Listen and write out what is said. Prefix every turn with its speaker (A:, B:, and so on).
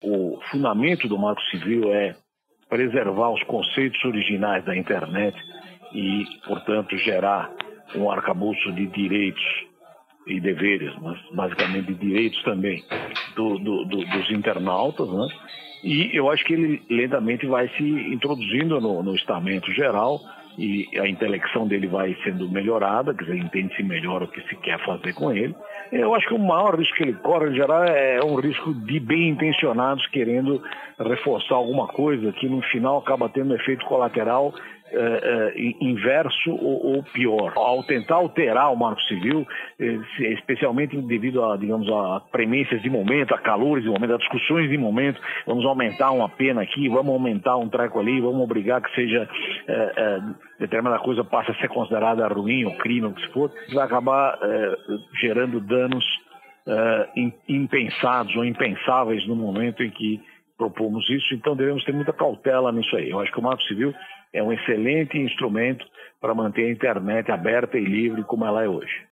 A: O fundamento do Marco Civil é preservar os conceitos originais da internet e, portanto, gerar um arcabouço de direitos e deveres, mas basicamente de direitos também dos internautas, né? E eu acho que ele lentamente vai se introduzindo no estamento geral e a intelecção dele vai sendo melhorada, quer dizer, entende-se melhor o que se quer fazer com ele. Eu acho que o maior risco que ele corre, em geral, é um risco de bem intencionados querendo reforçar alguma coisa que no final acaba tendo um efeito colateral inverso ou pior. Ao tentar alterar o Marco Civil, especialmente devido a, digamos, a premências de momento, a calores de momento, a discussões de momento, vamos aumentar uma pena aqui, vamos aumentar um treco ali, vamos obrigar que seja determinada coisa passe a ser considerada ruim ou crime, o que se for, vai acabar gerando danos impensados ou impensáveis no momento em que propomos isso. Então devemos ter muita cautela nisso aí. Eu acho que o Marco Civil é um excelente instrumento para manter a internet aberta e livre como ela é hoje.